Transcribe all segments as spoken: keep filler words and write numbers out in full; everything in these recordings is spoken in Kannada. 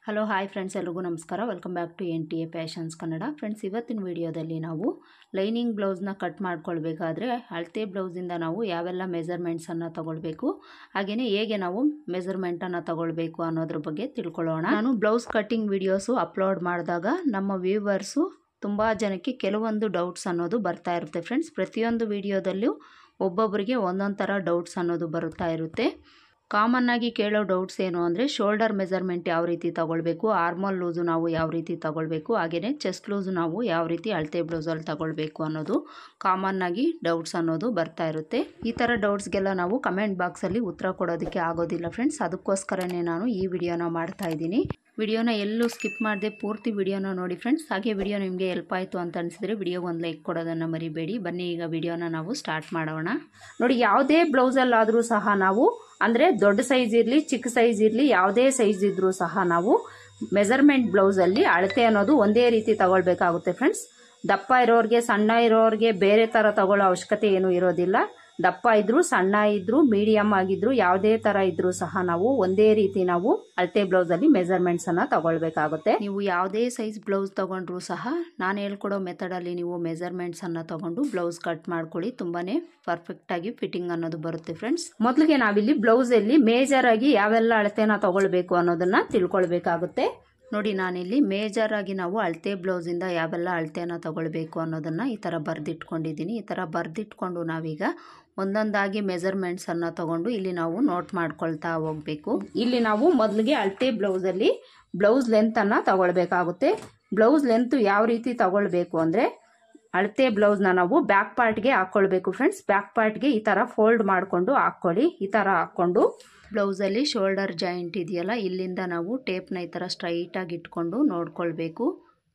ಹಲೋ ಹಾಯ್ ಫ್ರೆಂಡ್ಸ್, ಎಲ್ರಿಗೂ ನಮಸ್ಕಾರ. Welcome back to N T A fashions Kannada. Friends, ಇವತ್ತಿನ ವಿಡಿಯೋದಲ್ಲಿ ನಾವು ಲೈನಿಂಗ್ ಬ್ಲೌಸ್ನ ಕಟ್ ಮಾಡ್ಕೊಳ್ಬೇಕಾದ್ರೆ ಅಳತೆ ಬ್ಲೌಸಿಂದ ನಾವು ಯಾವೆಲ್ಲ ಮೆಜರ್ಮೆಂಟ್ಸನ್ನು ತಗೊಳ್ಬೇಕು, ಹಾಗೆಯೇ ಹೇಗೆ ನಾವು ಮೆಜರ್ಮೆಂಟನ್ನು ತಗೊಳ್ಬೇಕು ಅನ್ನೋದ್ರ ಬಗ್ಗೆ ತಿಳ್ಕೊಳ್ಳೋಣ. ನಾನು ಬ್ಲೌಸ್ ಕಟ್ಟಿಂಗ್ ವಿಡಿಯೋಸು ಅಪ್ಲೋಡ್ ಮಾಡಿದಾಗ ನಮ್ಮ ವ್ಯೂವರ್ಸು ತುಂಬ ಜನಕ್ಕೆ ಕೆಲವೊಂದು ಡೌಟ್ಸ್ ಅನ್ನೋದು ಬರ್ತಾ ಇರುತ್ತೆ. ಫ್ರೆಂಡ್ಸ್, ಪ್ರತಿಯೊಂದು ವಿಡಿಯೋದಲ್ಲೂ ಒಬ್ಬೊಬ್ಬರಿಗೆ ಒಂದೊಂದು ಥರ ಡೌಟ್ಸ್ ಅನ್ನೋದು ಬರುತ್ತಾ ಇರುತ್ತೆ. ಕಾಮನ್ ಆಗಿ ಕೇಳೋ ಡೌಟ್ಸ್ ಏನು ಅಂದರೆ, ಶೋಲ್ಡರ್ ಮೆಜರ್ಮೆಂಟ್ ಯಾವ ರೀತಿ ತಗೊಳ್ಬೇಕು, ಆರ್ಮೋಲ್ ಲೂಸು ನಾವು ಯಾವ ರೀತಿ ತಗೊಳ್ಬೇಕು, ಹಾಗೆಯೇ ಚೆಸ್ಟ್ ಲೂಸು ನಾವು ಯಾವ ರೀತಿ ಅಳತೆ ಬ್ಲೌಸಲ್ಲಿ ತಗೊಳ್ಬೇಕು ಅನ್ನೋದು ಕಾಮನ್ ಆಗಿ ಡೌಟ್ಸ್ ಅನ್ನೋದು ಬರ್ತಾ ಇರುತ್ತೆ. ಈ ಥರ ಡೌಟ್ಸ್ಗೆಲ್ಲ ನಾವು ಕಮೆಂಟ್ ಬಾಕ್ಸಲ್ಲಿ ಉತ್ತರ ಕೊಡೋದಕ್ಕೆ ಆಗೋದಿಲ್ಲ ಫ್ರೆಂಡ್ಸ್. ಅದಕ್ಕೋಸ್ಕರನೇ ನಾನು ಈ ವಿಡಿಯೋನ ಮಾಡ್ತಾ ಇದ್ದೀನಿ. ವಿಡಿಯೋನ ಎಲ್ಲೂ ಸ್ಕಿಪ್ ಮಾಡದೆ ಪೂರ್ತಿ ವಿಡಿಯೋನ ನೋಡಿ ಫ್ರೆಂಡ್ಸ್. ಹಾಗೆ ವಿಡಿಯೋ ನಿಮಗೆ ಹೆಲ್ಪ್ ಆಯಿತು ಅಂತ ಅನಿಸಿದ್ರೆ ವಿಡಿಯೋಗೆ ಒಂದು ಲೈಕ್ ಕೊಡೋದನ್ನು ಮರಿಬೇಡಿ. ಬನ್ನಿ ಈಗ ವಿಡಿಯೋನ ನಾವು ಸ್ಟಾರ್ಟ್ ಮಾಡೋಣ. ನೋಡಿ, ಯಾವುದೇ ಬ್ಲೌಸಲ್ಲಾದರೂ ಸಹ ನಾವು ಅಂದರೆ ದೊಡ್ಡ ಸೈಜ್ ಇರಲಿ ಚಿಕ್ಕ ಸೈಜ್ ಇರಲಿ ಯಾವುದೇ ಸೈಜ್ ಇದ್ರೂ ಸಹ ನಾವು ಮೆಜರ್ಮೆಂಟ್ ಬ್ಲೌಸಲ್ಲಿ ಅಳತೆ ಅನ್ನೋದು ಒಂದೇ ರೀತಿ ತಗೊಳ್ಬೇಕಾಗುತ್ತೆ ಫ್ರೆಂಡ್ಸ್. ದಪ್ಪ ಇರೋರಿಗೆ ಸಣ್ಣ ಇರೋರಿಗೆ ಬೇರೆ ಥರ ತಗೊಳ್ಳೋ ಅವಶ್ಯಕತೆ ಏನೂ ಇರೋದಿಲ್ಲ. ದಪ್ಪ ಇದ್ರೂ ಸಣ್ಣ ಇದ್ರೂ ಮೀಡಿಯಮ್ ಆಗಿದ್ರು ಯಾವುದೇ ತರ ಇದ್ರೂ ಸಹ ನಾವು ಒಂದೇ ರೀತಿ ನಾವು ಅಳತೆ ಬ್ಲೌಸ್ ಅಲ್ಲಿ ಮೆಜರ್ಮೆಂಟ್ಸ್ ಅನ್ನ ತಗೊಳ್ಬೇಕಾಗುತ್ತೆ. ನೀವು ಯಾವುದೇ ಸೈಜ್ ಬ್ಲೌಸ್ ತಗೊಂಡ್ರು ಸಹ ನಾನು ಹೇಳ್ಕೊಡೋ ಮೆಥಡ್ ಅಲ್ಲಿ ನೀವು ಮೆಜರ್ಮೆಂಟ್ಸ್ ಅನ್ನ ತಗೊಂಡು ಬ್ಲೌಸ್ ಕಟ್ ಮಾಡ್ಕೊಳ್ಳಿ. ತುಂಬಾನೇ ಪರ್ಫೆಕ್ಟ್ ಆಗಿ ಫಿಟ್ಟಿಂಗ್ ಅನ್ನೋದು ಬರುತ್ತೆ ಫ್ರೆಂಡ್ಸ್. ಮೊದಲಿಗೆ ನಾವಿಲ್ಲಿ ಬ್ಲೌಸ್ ಅಲ್ಲಿ ಮೇಜರ್ ಆಗಿ ಯಾವೆಲ್ಲ ಅಳತೆನ ತಗೊಳ್ಬೇಕು ಅನ್ನೋದನ್ನ ತಿಳ್ಕೊಳ್ಬೇಕಾಗುತ್ತೆ. ನೋಡಿ, ನಾನಿಲ್ಲಿ ಮೇಜರ್ ಆಗಿ ನಾವು ಅಳತೆ ಬ್ಲೌಸಿಂದ ಯಾವೆಲ್ಲ ಅಳತೆನ ತಗೊಳ್ಬೇಕು ಅನ್ನೋದನ್ನ ಈ ತರ ಬರ್ದಿಟ್ಕೊಂಡಿದ್ದೀನಿ. ಈ ತರ ಬರ್ದಿಟ್ಕೊಂಡು ನಾವೀಗ ಒಂದೊಂದಾಗಿ ಮೆಜರ್ಮೆಂಟ್ಸ್ ಅನ್ನ ತಗೊಂಡು ಇಲ್ಲಿ ನಾವು ನೋಟ್ ಮಾಡ್ಕೊಳ್ತಾ ಹೋಗ್ಬೇಕು. ಇಲ್ಲಿ ನಾವು ಮೊದಲಿಗೆ ಅಳತೆ ಬ್ಲೌಸ್ ಅಲ್ಲಿ ಬ್ಲೌಸ್ ಲೆಂತ್ ಅನ್ನ ತಗೊಳ್ಬೇಕಾಗುತ್ತೆ. ಬ್ಲೌಸ್ ಲೆಂತ್ ಯಾವ ರೀತಿ ತಗೊಳ್ಬೇಕು ಅಂದ್ರೆ, ಅಳತೆ ಬ್ಲೌಸ್ನ ನಾವು ಬ್ಯಾಕ್ ಪಾರ್ಟ್ಗೆ ಹಾಕೊಳ್ಬೇಕು ಫ್ರೆಂಡ್ಸ್. ಬ್ಯಾಕ್ ಪಾರ್ಟ್ಗೆ ಈ ತರ ಫೋಲ್ಡ್ ಮಾಡ್ಕೊಂಡು ಹಾಕೊಳ್ಳಿ. ಈ ತರ ಹಾಕೊಂಡು ಬ್ಲೌಸಲ್ಲಿ ಶೋಲ್ಡರ್ ಜಾಯಿಂಟ್ ಇದೆಯಲ್ಲ, ಇಲ್ಲಿಂದ ನಾವು ಟೇಪ್ನ ಈ ಥರ ಸ್ಟ್ರೈಟಾಗಿ ಇಟ್ಕೊಂಡು ನೋಡ್ಕೊಳ್ಬೇಕು.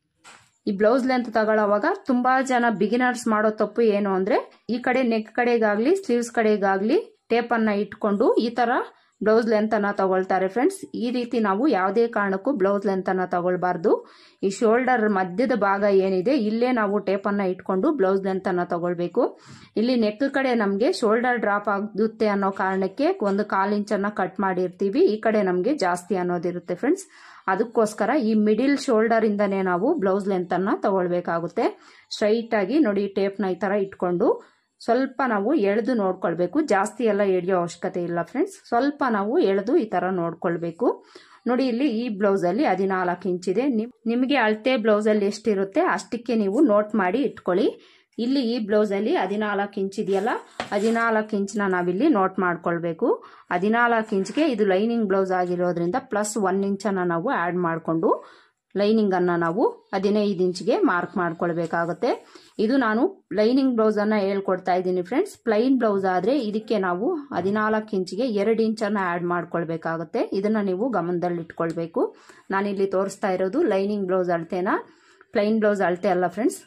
ಈ ಬ್ಲೌಸ್ ಲೆಂತ್ ತಗೊಳ್ಳೋವಾಗ ತುಂಬಾ ಜನ ಬಿಗಿನರ್ಸ್ ಮಾಡೋ ತಪ್ಪು ಏನು ಅಂದ್ರೆ, ಈ ಕಡೆ ನೆಕ್ ಕಡೆಗಾಗ್ಲಿ ಸ್ಲೀವ್ಸ್ ಕಡೆಗಾಗ್ಲಿ ಟೇಪನ್ನು ಇಟ್ಕೊಂಡು ಈ ತರ ಬ್ಲೌಸ್ ಲೆಂತ್ ಅನ್ನ ತಗೊಳ್ತಾರೆ ಫ್ರೆಂಡ್ಸ್. ಈ ರೀತಿ ನಾವು ಯಾವುದೇ ಕಾರಣಕ್ಕೂ ಬ್ಲೌಸ್ ಲೆಂತ್ ಅನ್ನ ತಗೊಳ್ಬಾರ್ದು. ಈ ಶೋಲ್ಡರ್ ಮಧ್ಯದ ಭಾಗ ಏನಿದೆ ಇಲ್ಲೇ ನಾವು ಟೇಪನ್ನು ಇಟ್ಕೊಂಡು ಬ್ಲೌಸ್ ಲೆಂತ್ ಅನ್ನ ತಗೊಳ್ಬೇಕು. ಇಲ್ಲಿ ನೆಕ್ ಕಡೆ ನಮಗೆ ಶೋಲ್ಡರ್ ಡ್ರಾಪ್ ಆಗುತ್ತೆ ಅನ್ನೋ ಕಾರಣಕ್ಕೆ ಒಂದು ಕಾಲ್ ಇಂಚನ್ನ ಕಟ್ ಮಾಡಿರ್ತೀವಿ. ಈ ಕಡೆ ನಮಗೆ ಜಾಸ್ತಿ ಅನ್ನೋದಿರುತ್ತೆ ಫ್ರೆಂಡ್ಸ್. ಅದಕ್ಕೋಸ್ಕರ ಈ ಮಿಡಿಲ್ ಶೋಲ್ಡರ್ ಇಂದನೇ ನಾವು ಬ್ಲೌಸ್ ಲೆಂತ್ ಅನ್ನ ತಗೊಳ್ಬೇಕಾಗುತ್ತೆ. ಸ್ಟ್ರೈಟ್ ಆಗಿ ನೋಡಿ ಟೇಪ್ನ ಈ ತರ ಇಟ್ಕೊಂಡು ಸ್ವಲ್ಪ ನಾವು ಎಳೆದು ನೋಡ್ಕೊಳ್ಬೇಕು. ಜಾಸ್ತಿ ಎಲ್ಲ ಎಳೆಯೋ ಅವಶ್ಯಕತೆ ಇಲ್ಲ ಫ್ರೆಂಡ್ಸ್. ಸ್ವಲ್ಪ ನಾವು ಎಳೆದು ಈ ತರ ನೋಡ್ಕೊಳ್ಬೇಕು. ನೋಡಿ, ಇಲ್ಲಿ ಈ ಬ್ಲೌಸ್ ಅಲ್ಲಿ ಹದಿನಾಲ್ಕು ಇಂಚ್ ಇದೆ. ನಿಮಗೆ ಅಳತೆ ಬ್ಲೌಸ್ ಅಲ್ಲಿ ಎಷ್ಟಿರುತ್ತೆ ಅಷ್ಟಕ್ಕೆ ನೀವು ನೋಟ್ ಮಾಡಿ ಇಟ್ಕೊಳ್ಳಿ. ಇಲ್ಲಿ ಈ ಬ್ಲೌಸ್ ಅಲ್ಲಿ ಹದಿನಾಲ್ಕು ಇಂಚ್ ಇದೆಯಲ್ಲ, ಹದಿನಾಲ್ಕು ಇಂಚ್ನ ನಾವಿಲ್ಲಿ ನೋಟ್ ಮಾಡ್ಕೊಳ್ಬೇಕು. ಹದಿನಾಲ್ಕು ಇಂಚ್ಗೆ ಇದು ಲೈನಿಂಗ್ ಬ್ಲೌಸ್ ಆಗಿರೋದ್ರಿಂದ ಪ್ಲಸ್ ಒನ್ ಇಂಚನ್ನ ನಾವು ಆಡ್ ಮಾಡಿಕೊಂಡು ಲೈನಿಂಗ್ ಅನ್ನ ನಾವು ಹದಿನೈದು ಇಂಚ್ಗೆ ಮಾರ್ಕ್ ಮಾಡ್ಕೊಳ್ಬೇಕಾಗುತ್ತೆ. ಇದು ನಾನು ಲೈನಿಂಗ್ ಬ್ಲೌಸ್ ಅನ್ನ ಹೇಳ್ಕೊಡ್ತಾ ಇದ್ದೀನಿ ಫ್ರೆಂಡ್ಸ್. ಪ್ಲೈನ್ ಬ್ಲೌಸ್ ಆದ್ರೆ ಇದಕ್ಕೆ ನಾವು ಹದಿನಾಲ್ಕು ಇಂಚ್ಗೆ ಎರಡು ಇಂಚನ್ನ ಆಡ್ ಮಾಡ್ಕೊಳ್ಬೇಕಾಗುತ್ತೆ. ಇದನ್ನ ನೀವು ಗಮನದಲ್ಲಿ ಇಟ್ಕೊಳ್ಬೇಕು. ನಾನಿಲ್ಲಿ ತೋರಿಸ್ತಾ ಇರೋದು ಲೈನಿಂಗ್ ಬ್ಲೌಸ್ ಅಳತೆನ, ಪ್ಲೈನ್ ಬ್ಲೌಸ್ ಅಳತೆ ಅಲ್ಲ ಫ್ರೆಂಡ್ಸ್.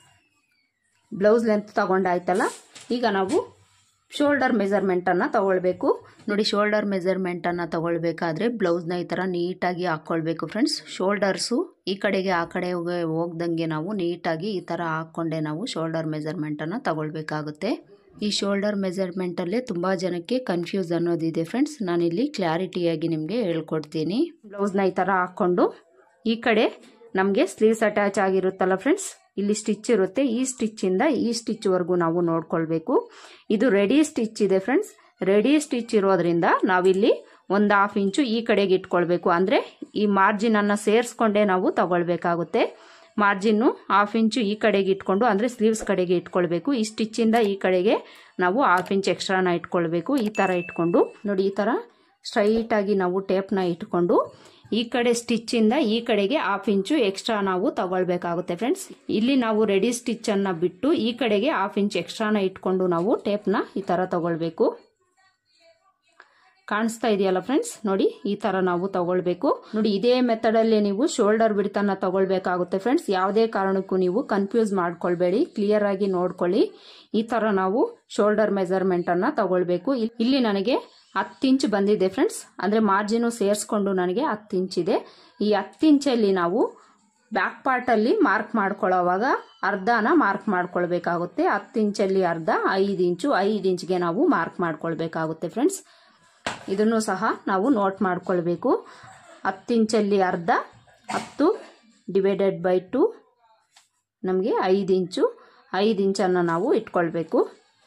ಬ್ಲೌಸ್ ಲೆಂತ್ ತಗೊಂಡಾಯ್ತಲ್ಲ, ಈಗ ನಾವು ಶೋಲ್ಡರ್ ಮೆಜರ್ಮೆಂಟ್ ಅನ್ನ ತಗೊಳ್ಬೇಕು. ನೋಡಿ, ಶೋಲ್ಡರ್ ಮೆಜರ್ಮೆಂಟ್ ಅನ್ನ ತಗೊಳ್ಬೇಕಾದ್ರೆ ಬ್ಲೌಸ್ನ ಈ ತರ ನೀಟಾಗಿ ಹಾಕೊಳ್ಬೇಕು ಫ್ರೆಂಡ್ಸ್. ಶೋಲ್ಡರ್ಸು ಈ ಕಡೆಗೆ ಆ ಕಡೆ ಹೋಗ್ದಂಗೆ ನಾವು ನೀಟಾಗಿ ಈ ತರ ಹಾಕೊಂಡೆ ನಾವು ಶೋಲ್ಡರ್ ಮೆಜರ್ಮೆಂಟ್ ಅನ್ನ ತಗೊಳ್ಬೇಕಾಗುತ್ತೆ. ಈ ಶೋಲ್ಡರ್ ಮೆಜರ್ಮೆಂಟ್ ಅಲ್ಲೇ ತುಂಬಾ ಜನಕ್ಕೆ ಕನ್ಫ್ಯೂಸ್ ಅನ್ನೋದಿದೆ ಫ್ರೆಂಡ್ಸ್. ನಾನಿಲ್ಲಿ ಕ್ಲಾರಿಟಿಯಾಗಿ ನಿಮ್ಗೆ ಹೇಳ್ಕೊಡ್ತೀನಿ. ಬ್ಲೌಸ್ನ ಈ ತರ ಹಾಕೊಂಡು ಈ ಕಡೆ ನಮಗೆ ಸ್ಲೀವ್ಸ್ ಅಟ್ಯಾಚ್ ಆಗಿರುತ್ತಲ್ಲ ಫ್ರೆಂಡ್ಸ್, ಇಲ್ಲಿ ಸ್ಟಿಚ್ ಇರುತ್ತೆ. ಈ ಸ್ಟಿಚ್ ಇಂದ ಈ ಸ್ಟಿಚ್ ವರೆಗೂ ನಾವು ನೋಡ್ಕೊಳ್ಬೇಕು. ಇದು ರೆಡಿ ಸ್ಟಿಚ್ ಇದೆ ಫ್ರೆಂಡ್ಸ್. ರೆಡಿ ಸ್ಟಿಚ್ ಇರೋದ್ರಿಂದ ನಾವಿಲ್ಲಿ ಒಂದು ಹಾಫ್ ಇಂಚು ಈ ಕಡೆಗೆ ಇಟ್ಕೊಳ್ಬೇಕು. ಅಂದ್ರೆ ಈ ಮಾರ್ಜಿನ್ ಅನ್ನ ಸೇರಿಸ್ಕೊಂಡೇ ನಾವು ತಗೊಳ್ಬೇಕಾಗುತ್ತೆ. ಮಾರ್ಜಿನ್ ಹಾಫ್ ಇಂಚು ಈ ಕಡೆಗೆ ಇಟ್ಕೊಂಡು ಅಂದ್ರೆ ಸ್ಲೀವ್ಸ್ ಕಡೆಗೆ ಇಟ್ಕೊಳ್ಬೇಕು. ಈ ಸ್ಟಿಚ್ ಇಂದ ಈ ಕಡೆಗೆ ನಾವು ಹಾಫ್ ಇಂಚ್ ಎಕ್ಸ್ಟ್ರಾನ ಇಟ್ಕೊಳ್ಬೇಕು. ಈ ತರ ಇಟ್ಕೊಂಡು ನೋಡಿ, ಈ ತರ ಸ್ಟ್ರೈಟ್ ಆಗಿ ನಾವು ಟೇಪ್ನ ಇಟ್ಕೊಂಡು ಈ ಕಡೆ ಸ್ಟಿಚ್ ಇಂದ ಈ ಕಡೆಗೆ ಹಾಫ್ ಇಂಚು ಎಕ್ಸ್ಟ್ರಾ ನಾವು ತಗೊಳ್ಬೇಕಾಗುತ್ತೆ ಫ್ರೆಂಡ್ಸ್. ಇಲ್ಲಿ ನಾವು ರೆಡಿ ಸ್ಟಿಚ್ ಅನ್ನ ಬಿಟ್ಟು ಈ ಕಡೆಗೆ ಹಾಫ್ ಇಂಚ್ ಎಕ್ಸ್ಟ್ರಾನ ಇಟ್ಕೊಂಡು ನಾವು ಟೇಪ್ನ ಈ ತರ ತಗೊಳ್ಬೇಕು. ಕಾಣಿಸ್ತಾ ಇದೆಯಲ್ಲ ಫ್ರೆಂಡ್ಸ್, ನೋಡಿ ಈ ತರ ನಾವು ತಗೊಳ್ಬೇಕು. ನೋಡಿ, ಇದೇ ಮೆಥಡ್ ಅಲ್ಲಿ ನೀವು ಶೋಲ್ಡರ್ ಬಿಡ್ತನ್ನ ತಗೊಳ್ಬೇಕಾಗುತ್ತೆ ಫ್ರೆಂಡ್ಸ್. ಯಾವುದೇ ಕಾರಣಕ್ಕೂ ನೀವು ಕನ್ಫ್ಯೂಸ್ ಮಾಡ್ಕೊಳ್ಬೇಡಿ, ಕ್ಲಿಯರ್ ಆಗಿ ನೋಡ್ಕೊಳ್ಳಿ. ಈ ತರ ನಾವು ಶೋಲ್ಡರ್ ಮೆಜರ್ಮೆಂಟ್ ಅನ್ನ ತಗೊಳ್ಬೇಕು. ಇಲ್ಲಿ ನನಗೆ ಹತ್ತು ಇಂಚ್ ಬಂದಿದೆ ಫ್ರೆಂಡ್ಸ್. ಅಂದ್ರೆ ಮಾರ್ಜಿನ್ ಸೇರಿಸ್ಕೊಂಡು ನನಗೆ ಹತ್ತು ಇಂಚ್ ಇದೆ. ಈ ಹತ್ತು ಇಂಚಲ್ಲಿ ನಾವು ಬ್ಯಾಕ್ ಪಾರ್ಟ್ ಅಲ್ಲಿ ಮಾರ್ಕ್ ಮಾಡ್ಕೊಳ್ಳೋವಾಗ ಅರ್ಧನ ಮಾರ್ಕ್ ಮಾಡ್ಕೊಳ್ಬೇಕಾಗುತ್ತೆ. ಹತ್ತು ಇಂಚಲ್ಲಿ ಅರ್ಧ ಐದು ಇಂಚು ಐದು ಇಂಚ್ಗೆ ನಾವು ಮಾರ್ಕ್ ಮಾಡ್ಕೊಳ್ಬೇಕಾಗುತ್ತೆ ಫ್ರೆಂಡ್ಸ್. ಇದನ್ನು ಸಹ ನಾವು ನೋಟ್ ಮಾಡ್ಕೊಳ್ಬೇಕು. ಹತ್ತು ಇಂಚಲ್ಲಿ ಅರ್ಧ ಹತ್ತು ಡಿವೈಡೆಡ್ ಬೈ ಟು ನಮಗೆ ಐದು ಇಂಚು ಐದು ಇಂಚನ್ನು ನಾವು ಇಟ್ಕೊಳ್ಬೇಕು.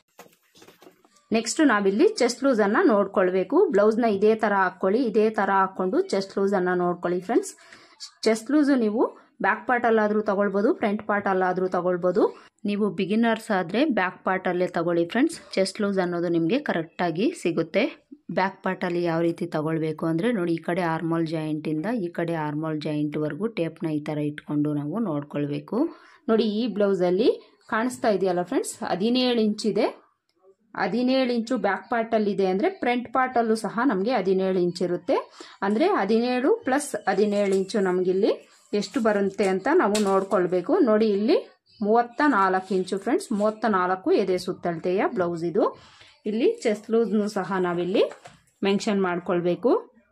ನೆಕ್ಸ್ಟ್ ನಾವಿಲ್ಲಿ ಚೆಸ್ಟ್ ಲೂಸನ್ನು ನೋಡ್ಕೊಳ್ಬೇಕು. ಬ್ಲೌಸ್ನ ಇದೇ ಥರ ಹಾಕ್ಕೊಳ್ಳಿ. ಇದೇ ಥರ ಹಾಕ್ಕೊಂಡು ಚೆಸ್ಟ್ ಲೂಸನ್ನು ನೋಡ್ಕೊಳ್ಳಿ ಫ್ರೆಂಡ್ಸ್. ಚೆಸ್ಟ್ ಲೂಸು ನೀವು ಬ್ಯಾಕ್ ಪಾರ್ಟಲ್ಲಾದರೂ ತಗೊಳ್ಬೋದು, ಫ್ರಂಟ್ ಪಾರ್ಟಲ್ಲಾದರೂ ತಗೊಳ್ಬೋದು. ನೀವು ಬಿಗಿನರ್ಸ್ ಆದರೆ ಬ್ಯಾಕ್ ಪಾರ್ಟಲ್ಲೇ ತಗೊಳ್ಳಿ ಫ್ರೆಂಡ್ಸ್. ಚೆಸ್ಟ್ ಲೂಸ್ ಅನ್ನೋದು ನಿಮಗೆ ಕರೆಕ್ಟಾಗಿ ಸಿಗುತ್ತೆ. ಬ್ಯಾಕ್ ಪಾರ್ಟಲ್ಲಿ ಯಾವ ರೀತಿ ತಗೊಳ್ಬೇಕು ಅಂದರೆ ನೋಡಿ, ಈ ಕಡೆ ಆರ್ಮೋಲ್ ಜಾಯಿಂಟಿಂದ ಈ ಕಡೆ ಆರ್ಮೋಲ್ ಜಾಯಿಂಟ್ವರೆಗೂ ಟೇಪ್ನ ಈ ಥರ ಇಟ್ಕೊಂಡು ನಾವು ನೋಡ್ಕೊಳ್ಬೇಕು. ನೋಡಿ, ಈ ಬ್ಲೌಸಲ್ಲಿ ಕಾಣಿಸ್ತಾ ಇದೆಯಲ್ಲ ಫ್ರೆಂಡ್ಸ್, ಹದಿನೇಳು ಇಂಚಿದೆ. ಹದಿನೇಳು ಇಂಚು ಬ್ಯಾಕ್ ಪಾರ್ಟಲ್ಲಿದೆ ಅಂದರೆ ಫ್ರಂಟ್ ಪಾರ್ಟಲ್ಲೂ ಸಹ ನಮಗೆ ಹದಿನೇಳು ಇಂಚ್ ಇರುತ್ತೆ. ಅಂದರೆ ಹದಿನೇಳು ಪ್ಲಸ್ ಹದಿನೇಳು ಇಂಚು ನಮಗಿಲ್ಲಿ ಎಷ್ಟು ಬರುತ್ತೆ ಅಂತ ನಾವು ನೋಡ್ಕೊಳ್ಬೇಕು. ನೋಡಿ, ಇಲ್ಲಿ ಮೂವತ್ತ ನಾಲ್ಕು ಇಂಚು ಫ್ರೆಂಡ್ಸ್, ಮೂವತ್ತ ನಾಲ್ಕು ಎದೆ ಸುತ್ತಳತೆಯ ಬ್ಲೌಸ್ ಇದು. ಇಲ್ಲಿ ಚೆಸ್ಟ್ ಲೂಸ್ನು ಸಹ ನಾವಿಲ್ಲಿ ಮೆನ್ಷನ್ ಮಾಡ್ಕೊಳ್ಬೇಕು.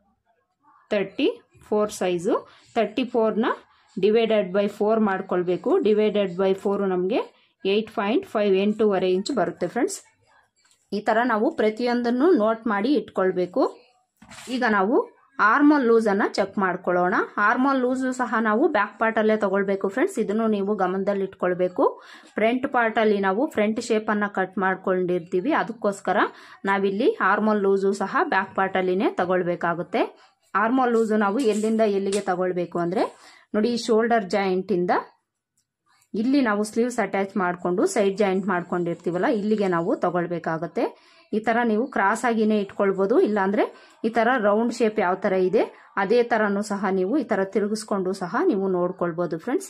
ತರ್ಟಿ ಫೋರ್ ಸೈಜು, ತರ್ಟಿ ಫೋರ್ನ ಡಿವೈಡೆಡ್ ಬೈ ಫೋರ್ ಮಾಡ್ಕೊಳ್ಬೇಕು. ಡಿವೈಡೆಡ್ ಬೈ ಫೋರು ನಮಗೆ ಏಯ್ಟ್ ಪಾಯಿಂಟ್ ಫೈವ್ ಎಂಟೂವರೆ ಇಂಚು ಬರುತ್ತೆ ಫ್ರೆಂಡ್ಸ್. ಈ ಥರ ನಾವು ಪ್ರತಿಯೊಂದನ್ನು ನೋಟ್ ಮಾಡಿ ಇಟ್ಕೊಳ್ಬೇಕು. ಈಗ ನಾವು ಆರ್ಮೋಲ್ ಲೂಸನ್ನು ಚೆಕ್ ಮಾಡ್ಕೊಳ್ಳೋಣ. ಆರ್ಮೋಲ್ ಲೂಸು ಸಹ ನಾವು ಬ್ಯಾಕ್ ಪಾರ್ಟಲ್ಲೇ ತಗೊಳ್ಬೇಕು ಫ್ರೆಂಡ್ಸ್. ಇದನ್ನು ನೀವು ಗಮನದಲ್ಲಿ ಇಟ್ಕೊಳ್ಬೇಕು. ಫ್ರಂಟ್ ಪಾರ್ಟಲ್ಲಿ ನಾವು ಫ್ರಂಟ್ ಶೇಪನ್ನು ಕಟ್ ಮಾಡ್ಕೊಂಡಿರ್ತೀವಿ, ಅದಕ್ಕೋಸ್ಕರ ನಾವಿಲ್ಲಿ ಆರ್ಮೋಲ್ ಲೂಸು ಸಹ ಬ್ಯಾಕ್ ಪಾರ್ಟಲ್ಲಿನೇ ತಗೊಳ್ಬೇಕಾಗುತ್ತೆ. ಆರ್ಮೋಲ್ ಲೂಸು ನಾವು ಎಲ್ಲಿಂದ ಎಲ್ಲಿಗೆ ತಗೊಳ್ಬೇಕು ಅಂದರೆ ನೋಡಿ, ಈ ಶೋಲ್ಡರ್ ಜಾಯಿಂಟಿಂದ ಇಲ್ಲಿ ನಾವು ಸ್ಲೀವ್ಸ್ ಅಟ್ಯಾಚ್ ಮಾಡಿಕೊಂಡು ಸೈಡ್ ಜಾಯಿಂಟ್ ಮಾಡ್ಕೊಂಡಿರ್ತೀವಲ್ಲ, ಇಲ್ಲಿಗೆ ನಾವು ತಗೊಳ್ಬೇಕಾಗುತ್ತೆ. ಈ ಥರ ನೀವು ಕ್ರಾಸ್ ಆಗಿನೇ ಇಟ್ಕೊಳ್ಬೋದು, ಇಲ್ಲಾಂದರೆ ಈ ಥರ ರೌಂಡ್ ಶೇಪ್ ಯಾವ ಥರ ಇದೆ ಅದೇ ಥರನೂ ಸಹ ನೀವು ಈ ಥರ ತಿರುಗಿಸ್ಕೊಂಡು ಸಹ ನೀವು ನೋಡ್ಕೊಳ್ಬೋದು ಫ್ರೆಂಡ್ಸ್.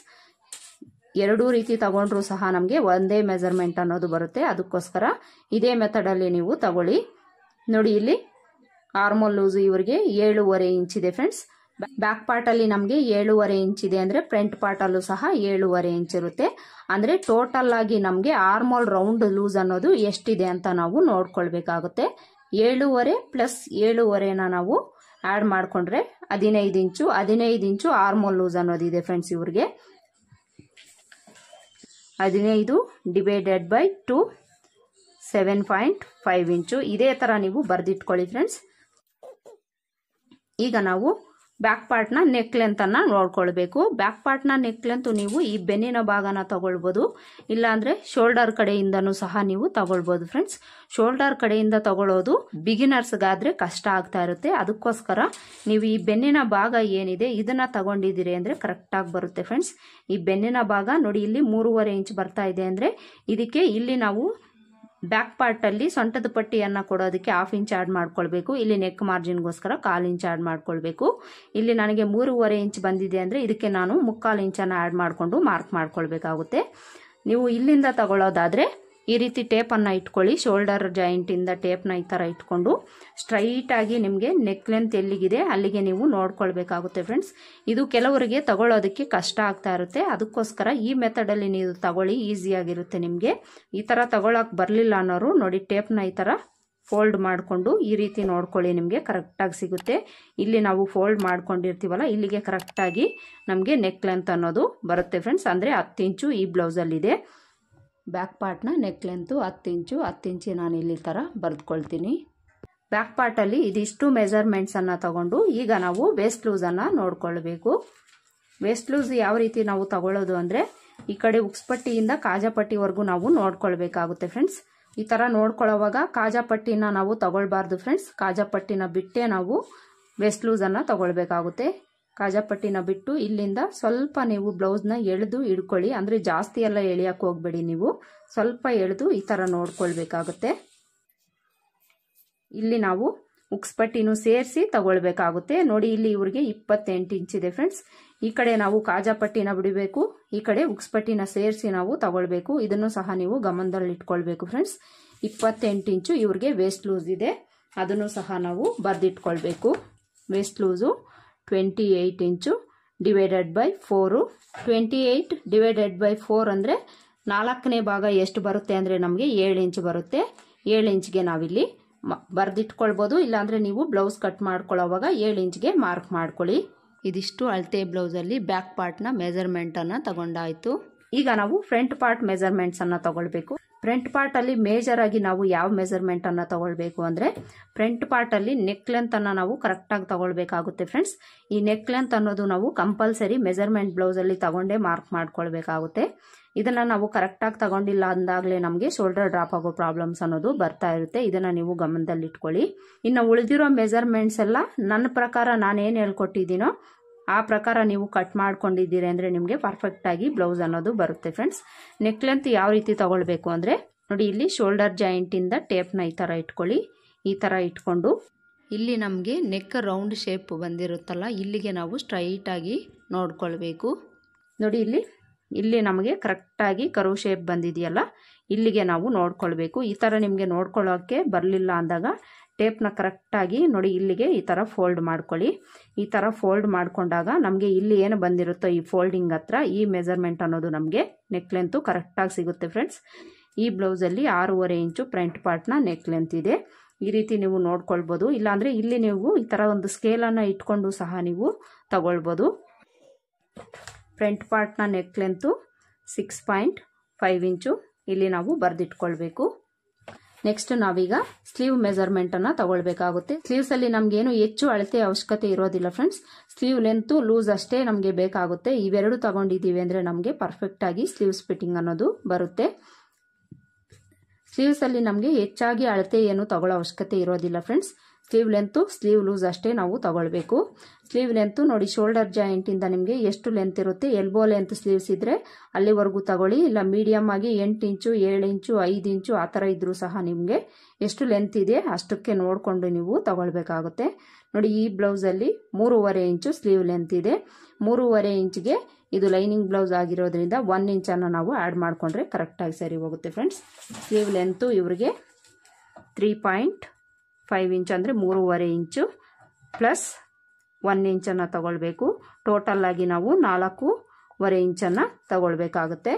ಎರಡೂ ರೀತಿ ತಗೊಂಡ್ರೂ ಸಹ ನಮಗೆ ಒಂದೇ ಮೆಜರ್ಮೆಂಟ್ ಅನ್ನೋದು ಬರುತ್ತೆ. ಅದಕ್ಕೋಸ್ಕರ ಇದೇ ಮೆಥಡಲ್ಲಿ ನೀವು ತಗೊಳ್ಳಿ. ನೋಡಿ, ಇಲ್ಲಿ ಆರ್ಮೋಲ್ ಲೂಸು ಇವರಿಗೆ ಏಳೂವರೆ ಇಂಚಿದೆ ಫ್ರೆಂಡ್ಸ್. ಬ್ಯಾಕ್ ಪಾರ್ಟಲ್ಲಿ ನಮಗೆ ಏಳೂವರೆ ಇಂಚಿದೆ ಅಂದರೆ ಫ್ರಂಟ್ ಪಾರ್ಟಲ್ಲೂ ಸಹ ಏಳೂವರೆ ಇಂಚ್ ಇರುತ್ತೆ. ಅಂದರೆ ಟೋಟಲ್ ಆಗಿ ನಮಗೆ ಆರ್ಮೋಲ್ ರೌಂಡ್ ಲೂಸ್ ಅನ್ನೋದು ಎಷ್ಟಿದೆ ಅಂತ ನಾವು ನೋಡ್ಕೊಳ್ಬೇಕಾಗುತ್ತೆ. ಏಳೂವರೆ ಪ್ಲಸ್ ಏಳೂವರೆನ ನಾವು ಆ್ಯಡ್ ಮಾಡಿಕೊಂಡ್ರೆ ಹದಿನೈದು ಇಂಚು ಹದಿನೈದು ಇಂಚು ಆರ್ಮೋಲ್ ಲೂಸ್ ಅನ್ನೋದಿದೆ ಫ್ರೆಂಡ್ಸ್. ಇವ್ರಿಗೆ ಹದಿನೈದು divided by two seven point five ಇಂಚು ಇದೇ ಥರ ನೀವು ಬರೆದಿಟ್ಕೊಳ್ಳಿ ಫ್ರೆಂಡ್ಸ್. ಈಗ ನಾವು ಬ್ಯಾಕ್ ಪಾರ್ಟ್ನ ನೆಕ್ ಲೆಂತನ್ನು ನೋಡ್ಕೊಳ್ಬೇಕು. ಬ್ಯಾಕ್ ಪಾರ್ಟ್ನ ನೆಕ್ ಲೆಂತ್ ನೀವು ಈ ಬೆನ್ನಿನ ಭಾಗನ ತಗೊಳ್ಬೋದು, ಇಲ್ಲಾಂದರೆ ಶೋಲ್ಡರ್ ಕಡೆಯಿಂದನೂ ಸಹ ನೀವು ತಗೊಳ್ಬೋದು ಫ್ರೆಂಡ್ಸ್. ಶೋಲ್ಡರ್ ಕಡೆಯಿಂದ ತಗೊಳ್ಳೋದು ಬಿಗಿನರ್ಸ್ಗಾದರೆ ಕಷ್ಟ ಆಗ್ತಾ ಇರುತ್ತೆ. ಅದಕ್ಕೋಸ್ಕರ ನೀವು ಈ ಬೆನ್ನಿನ ಭಾಗ ಏನಿದೆ ಇದನ್ನು ತಗೊಂಡಿದ್ದೀರಿ ಅಂದರೆ ಕರೆಕ್ಟಾಗಿ ಬರುತ್ತೆ ಫ್ರೆಂಡ್ಸ್. ಈ ಬೆನ್ನಿನ ಭಾಗ ನೋಡಿ, ಇಲ್ಲಿ ಮೂರುವರೆ ಇಂಚ್ ಬರ್ತಾ ಇದೆ ಅಂದರೆ ಇದಕ್ಕೆ ಇಲ್ಲಿ ನಾವು ಬ್ಯಾಕ್ ಪಾರ್ಟಲ್ಲಿ ಸೊಂಟದ ಪಟ್ಟಿಯನ್ನು ಕೊಡೋದಕ್ಕೆ ಹಾಫ್ ಇಂಚ್ ಆ್ಯಡ್ ಮಾಡ್ಕೊಳ್ಬೇಕು. ಇಲ್ಲಿ ನೆಕ್ ಮಾರ್ಜಿನ್ಗೋಸ್ಕರ ಕಾಲು ಇಂಚ್ ಆ್ಯಡ್ ಮಾಡ್ಕೊಳ್ಬೇಕು. ಇಲ್ಲಿ ನನಗೆ ಮೂರುವರೆ ಇಂಚ್ ಬಂದಿದೆ ಅಂದರೆ ಇದಕ್ಕೆ ನಾನು ಮುಕ್ಕಾಲು ಇಂಚನ್ನು ಆ್ಯಡ್ ಮಾಡಿಕೊಂಡು ಮಾರ್ಕ್ ಮಾಡ್ಕೊಳ್ಬೇಕಾಗುತ್ತೆ. ನೀವು ಇಲ್ಲಿಂದ ತಗೊಳ್ಳೋದಾದರೆ ಈ ರೀತಿ ಟೇಪನ್ನು ಇಟ್ಕೊಳ್ಳಿ. ಶೋಲ್ಡರ್ ಜಾಯಿಂಟಿಂದ ಟೇಪ್ನ ಈ ಥರ ಇಟ್ಕೊಂಡು ಸ್ಟ್ರೈಟಾಗಿ ನಿಮಗೆ ನೆಕ್ ಲೆಂತ್ ಎಲ್ಲಿಗಿದೆ ಅಲ್ಲಿಗೆ ನೀವು ನೋಡ್ಕೊಳ್ಬೇಕಾಗುತ್ತೆ ಫ್ರೆಂಡ್ಸ್. ಇದು ಕೆಲವರಿಗೆ ತಗೊಳ್ಳೋದಕ್ಕೆ ಕಷ್ಟ ಆಗ್ತಾ ಇರುತ್ತೆ. ಅದಕ್ಕೋಸ್ಕರ ಈ ಮೆಥಡಲ್ಲಿ ನೀವು ತಗೊಳ್ಳಿ, ಈಸಿಯಾಗಿರುತ್ತೆ ನಿಮಗೆ. ಈ ಥರ ತಗೊಳ್ಳೋಕೆ ಬರಲಿಲ್ಲ ಅನ್ನೋರು ನೋಡಿ, ಟೇಪ್ನ ಈ ಥರ ಫೋಲ್ಡ್ ಮಾಡಿಕೊಂಡು ಈ ರೀತಿ ನೋಡ್ಕೊಳ್ಳಿ, ನಿಮಗೆ ಕರೆಕ್ಟಾಗಿ ಸಿಗುತ್ತೆ. ಇಲ್ಲಿ ನಾವು ಫೋಲ್ಡ್ ಮಾಡ್ಕೊಂಡಿರ್ತೀವಲ್ಲ, ಇಲ್ಲಿಗೆ ಕರೆಕ್ಟಾಗಿ ನಮಗೆ ನೆಕ್ ಲೆಂತ್ ಅನ್ನೋದು ಬರುತ್ತೆ ಫ್ರೆಂಡ್ಸ್. ಅಂದರೆ ಹತ್ತು ಇಂಚು ಈ ಬ್ಲೌಸಲ್ಲಿದೆ. ಬ್ಯಾಕ್ ಪಾರ್ಟ್ನ ನೆಕ್ ಲೆಂತು ಹತ್ತು ಇಂಚು ಹತ್ತು ಇಂಚು ನಾನು ಇಲ್ಲಿ ಥರ ಬರೆದುಕೊಳ್ತೀನಿ. ಬ್ಯಾಕ್ ಪಾರ್ಟಲ್ಲಿ ಇದಿಷ್ಟು ಮೆಜರ್ಮೆಂಟ್ಸನ್ನು ತಗೊಂಡು ಈಗ ನಾವು ವೇಸ್ಟ್ ಲೂಸನ್ನು ನೋಡ್ಕೊಳ್ಬೇಕು. ವೇಸ್ಟ್ ಲೂಸ್ ಯಾವ ರೀತಿ ನಾವು ತಗೊಳ್ಳೋದು ಅಂದರೆ ಈ ಕಡೆ ಉಕ್ಸ್ಪಟ್ಟಿಯಿಂದ ಕಾಜಾಪಟ್ಟಿವರೆಗೂ ನಾವು ನೋಡ್ಕೊಳ್ಬೇಕಾಗುತ್ತೆ ಫ್ರೆಂಡ್ಸ್. ಈ ಥರ ನೋಡ್ಕೊಳ್ಳೋವಾಗ ಕಾಜಾಪಟ್ಟಿನ ನಾವು ತಗೊಳ್ಬಾರ್ದು ಫ್ರೆಂಡ್ಸ್. ಕಾಜಾಪಟ್ಟಿನ ಬಿಟ್ಟೇ ನಾವು ವೇಸ್ಟ್ ಲೂಸನ್ನು ತಗೊಳ್ಬೇಕಾಗುತ್ತೆ. ಕಾಜಾಪಟ್ಟಿನ ಬಿಟ್ಟು ಇಲ್ಲಿಂದ ಸ್ವಲ್ಪ ನೀವು ಬ್ಲೌಸ್ನ ಎಳೆದು ಹಿಡ್ಕೊಳ್ಳಿ. ಅಂದರೆ ಜಾಸ್ತಿ ಎಲ್ಲ ಎಳೆಯೋಕೆ ಹೋಗಬೇಡಿ, ನೀವು ಸ್ವಲ್ಪ ಎಳೆದು ಈ ಥರ ನೋಡ್ಕೊಳ್ಬೇಕಾಗುತ್ತೆ. ಇಲ್ಲಿ ನಾವು ಉಕ್ಸ್ಪಟ್ಟಿನೂ ಸೇರಿಸಿ ತಗೊಳ್ಬೇಕಾಗುತ್ತೆ. ನೋಡಿ, ಇಲ್ಲಿ ಇವ್ರಿಗೆ ಇಪ್ಪತ್ತೆಂಟು ಇಂಚಿದೆ ಫ್ರೆಂಡ್ಸ್. ಈ ಕಡೆ ನಾವು ಕಾಜಾಪಟ್ಟಿನ ಬಿಡಬೇಕು, ಈ ಕಡೆ ಉಕ್ಸ್ಪಟ್ಟಿನ ಸೇರಿಸಿ ನಾವು ತಗೊಳ್ಬೇಕು. ಇದನ್ನು ಸಹ ನೀವು ಗಮನದಲ್ಲಿ ಇಟ್ಕೊಳ್ಬೇಕು ಫ್ರೆಂಡ್ಸ್. ಇಪ್ಪತ್ತೆಂಟು ಇಂಚು ಇವ್ರಿಗೆ ವೇಸ್ಟ್ ಲೂಸ್ ಇದೆ, ಅದನ್ನು ಸಹ ನಾವು ಬರೆದಿಟ್ಕೊಳ್ಬೇಕು. ವೇಸ್ಟ್ ಲೂಸು ಟ್ವೆಂಟಿ ಏಯ್ಟ್ ಇಂಚು divided by four. Twenty eight divided by four ಅಂದರೆ ನಾಲ್ಕನೇ ಭಾಗ ಎಷ್ಟು ಬರುತ್ತೆ ಅಂದರೆ ನಮಗೆ ಏಳು ಇಂಚು ಬರುತ್ತೆ. ಏಳು ಇಂಚ್ಗೆ ನಾವಿಲ್ಲಿ ಬರೆದಿಟ್ಕೊಳ್ಬೋದು, ಇಲ್ಲಾಂದರೆ ನೀವು ಬ್ಲೌಸ್ ಕಟ್ ಮಾಡ್ಕೊಳ್ಳೋವಾಗ ಏಳು ಇಂಚ್ಗೆ ಮಾರ್ಕ್ ಮಾಡ್ಕೊಳ್ಳಿ. ಇದಿಷ್ಟು ಅಳತೆ ಬ್ಲೌಸಲ್ಲಿ ಬ್ಯಾಕ್ ಪಾರ್ಟ್ನ ಮೆಜರ್ಮೆಂಟನ್ನು ತಗೊಂಡಾಯಿತು. ಈಗ ನಾವು ಫ್ರಂಟ್ ಪಾರ್ಟ್ ಮೆಜರ್ಮೆಂಟ್ಸನ್ನು ತಗೊಳ್ಬೇಕು. ಫ್ರಂಟ್ ಪಾರ್ಟಲ್ಲಿ ಮೇಜರಾಗಿ ನಾವು ಯಾವ ಮೆಜರ್ಮೆಂಟನ್ನು ತಗೊಳ್ಬೇಕು ಅಂದರೆ ಫ್ರಂಟ್ ಪಾರ್ಟಲ್ಲಿ ನೆಕ್ ಲೆಂತನ್ನು ನಾವು ಕರೆಕ್ಟಾಗಿ ತಗೊಳ್ಬೇಕಾಗುತ್ತೆ ಫ್ರೆಂಡ್ಸ್. ಈ ನೆಕ್ ಲೆಂತ್ ಅನ್ನೋದು ನಾವು ಕಂಪಲ್ಸರಿ ಮೆಜರ್ಮೆಂಟ್ ಬ್ಲೌಸಲ್ಲಿ ತಗೊಂಡೇ ಮಾರ್ಕ್ ಮಾಡ್ಕೊಳ್ಬೇಕಾಗುತ್ತೆ. ಇದನ್ನು ನಾವು ಕರೆಕ್ಟಾಗಿ ತಗೊಂಡಿಲ್ಲ ಅಂದಾಗಲೇ ನಮಗೆ ಶೋಲ್ಡರ್ ಡ್ರಾಪ್ ಆಗೋ ಪ್ರಾಬ್ಲಮ್ಸ್ ಅನ್ನೋದು ಬರ್ತಾ ಇರುತ್ತೆ. ಇದನ್ನು ನೀವು ಗಮನದಲ್ಲಿ ಇಟ್ಕೊಳ್ಳಿ. ಇನ್ನು ಉಳಿದಿರೋ ಮೆಜರ್ಮೆಂಟ್ಸ್ ಎಲ್ಲ ನನ್ನ ಪ್ರಕಾರ ನಾನೇನು ಹೇಳ್ಕೊಟ್ಟಿದ್ದೀನೋ ಆ ಪ್ರಕಾರ ನೀವು ಕಟ್ ಮಾಡ್ಕೊಂಡಿದ್ದೀರಿ ಅಂದರೆ ನಿಮಗೆ ಪರ್ಫೆಕ್ಟಾಗಿ ಬ್ಲೌಸ್ ಅನ್ನೋದು ಬರುತ್ತೆ ಫ್ರೆಂಡ್ಸ್. ನೆಕ್ ಲೆಂತ್ ಯಾವ ರೀತಿ ತಗೊಳ್ಬೇಕು ಅಂದರೆ ನೋಡಿ, ಇಲ್ಲಿ ಶೋಲ್ಡರ್ ಜಾಯಿಂಟಿಂದ ಟೇಪ್ನ ಈ ಥರ ಇಟ್ಕೊಳ್ಳಿ. ಈ ಥರ ಇಟ್ಕೊಂಡು ಇಲ್ಲಿ ನಮಗೆ ನೆಕ್ ರೌಂಡ್ ಶೇಪ್ ಬಂದಿರುತ್ತಲ್ಲ, ಇಲ್ಲಿಗೆ ನಾವು ಸ್ಟ್ರೈಟಾಗಿ ನೋಡ್ಕೊಳ್ಬೇಕು. ನೋಡಿ ಇಲ್ಲಿ ಇಲ್ಲಿ ನಮಗೆ ಕರೆಕ್ಟಾಗಿ ಕರ್ವ್ ಶೇಪ್ ಬಂದಿದೆಯಲ್ಲ, ಇಲ್ಲಿಗೆ ನಾವು ನೋಡ್ಕೊಳ್ಬೇಕು. ಈ ಥರ ನಿಮಗೆ ನೋಡ್ಕೊಳ್ಳೋಕ್ಕೆ ಬರಲಿಲ್ಲ ಅಂದಾಗ ಟೇಪ್ನ ಕರೆಕ್ಟಾಗಿ ನೋಡಿ ಇಲ್ಲಿಗೆ ಈ ಥರ ಫೋಲ್ಡ್ ಮಾಡ್ಕೊಳ್ಳಿ. ಈ ಥರ ಫೋಲ್ಡ್ ಮಾಡ್ಕೊಂಡಾಗ ನಮಗೆ ಇಲ್ಲಿ ಏನು ಬಂದಿರುತ್ತೋ ಈ ಫೋಲ್ಡಿಂಗ್ ಹತ್ರ ಈ ಮೆಜರ್ಮೆಂಟ್ ಅನ್ನೋದು ನಮಗೆ ನೆಕ್ ಲೆಂತು ಕರೆಕ್ಟಾಗಿ ಸಿಗುತ್ತೆ ಫ್ರೆಂಡ್ಸ್. ಈ ಬ್ಲೌಸಲ್ಲಿ ಆರೂವರೆ ಇಂಚು ಫ್ರಂಟ್ ಪಾರ್ಟ್ನ ನೆಕ್ ಲೆಂತ್ ಇದೆ. ಈ ರೀತಿ ನೀವು ನೋಡ್ಕೊಳ್ಬೋದು. ಇಲ್ಲಾಂದರೆ ಇಲ್ಲಿ ನೀವು ಈ ಥರ ಒಂದು ಸ್ಕೇಲನ್ನು ಇಟ್ಕೊಂಡು ಸಹ ನೀವು ತಗೊಳ್ಬೋದು. ಫ್ರಂಟ್ ಪಾರ್ಟ್ನ neck length six point five ಇಂಚು ಇಲ್ಲಿ ನಾವು ಬರೆದಿಟ್ಕೊಳ್ಬೇಕು. ನೆಕ್ಸ್ಟ್ ನಾವೀಗ ಸ್ಲೀವ್ ಮೆಜರ್ಮೆಂಟನ್ನು ತಗೊಳ್ಬೇಕಾಗುತ್ತೆ. ಸ್ಲೀವ್ಸಲ್ಲಿ ನಮಗೇನು ಹೆಚ್ಚು ಅಳತೆ ಅವಶ್ಯಕತೆ ಇರೋದಿಲ್ಲ ಫ್ರೆಂಡ್ಸ್. ಸ್ಲೀವ್ ಲೆಂತು ಲೂಸ್ ಅಷ್ಟೇ ನಮಗೆ ಬೇಕಾಗುತ್ತೆ. ಇವೆರಡು ತಗೊಂಡಿದ್ದೀವಿ ಅಂದರೆ ನಮಗೆ ಪರ್ಫೆಕ್ಟಾಗಿ ಸ್ಲೀವ್ಸ್ ಫಿಟ್ಟಿಂಗ್ ಅನ್ನೋದು ಬರುತ್ತೆ. ಸ್ಲೀವ್ಸಲ್ಲಿ ನಮಗೆ ಹೆಚ್ಚಾಗಿ ಅಳತೆ ಏನು ತಗೊಳ್ಳೋ ಅವಶ್ಯಕತೆ ಇರೋದಿಲ್ಲ friends. Sleeve length sleeve loose ಅಷ್ಟೇ ನಾವು ತಗೊಳ್ಬೇಕು. ಸ್ಲೀವ್ ಲೆಂತು ನೋಡಿ, ಶೋಲ್ಡರ್ ಜಾಯಿಂಟಿಂದ ನಿಮಗೆ ಎಷ್ಟು ಲೆಂತ್ ಇರುತ್ತೆ, ಎಲ್ಬೋ ಲೆಂತ್ ಸ್ಲೀವ್ಸ್ ಇದ್ದರೆ ಅಲ್ಲಿವರೆಗೂ ತಗೊಳ್ಳಿ. ಇಲ್ಲ ಮೀಡಿಯಮ್ ಆಗಿ ಎಂಟು ಇಂಚು ಏಳು ಇಂಚು ಐದು ಇಂಚು ಆ ಥರ ಇದ್ರೂ ಸಹ ನಿಮಗೆ ಎಷ್ಟು ಲೆಂತ್ ಇದೆ ಅಷ್ಟಕ್ಕೆ ನೋಡಿಕೊಂಡು ನೀವು ತಗೊಳ್ಬೇಕಾಗುತ್ತೆ. ನೋಡಿ, ಈ ಬ್ಲೌಸಲ್ಲಿ ಮೂರುವರೆ ಇಂಚು ಸ್ಲೀವ್ ಲೆಂತ್ ಇದೆ. ಮೂರುವರೆ ಇಂಚ್ಗೆ ಇದು ಲೈನಿಂಗ್ ಬ್ಲೌಸ್ ಆಗಿರೋದ್ರಿಂದ ಒನ್ ಇಂಚನ್ನು ನಾವು ಆ್ಯಡ್ ಮಾಡಿಕೊಂಡ್ರೆ ಕರೆಕ್ಟಾಗಿ ಸರಿ ಹೋಗುತ್ತೆ ಫ್ರೆಂಡ್ಸ್. ಸ್ಲೀವ್ ಲೆಂತು ಇವರಿಗೆ ತ್ರೀ ಪಾಯಿಂಟ್ ಫೈವ್ ಇಂಚ್ ಅಂದರೆ ಮೂರುವರೆ ಇಂಚು ಪ್ಲಸ್ ಒನ್ ಇಂಚನ್ನು ತಗೊಳ್ಬೇಕು. ಟೋಟಲ್ ಆಗಿ ನಾವು ನಾಲ್ಕೂವರೆ ಇಂಚನ್ನು ತಗೊಳ್ಬೇಕಾಗುತ್ತೆ.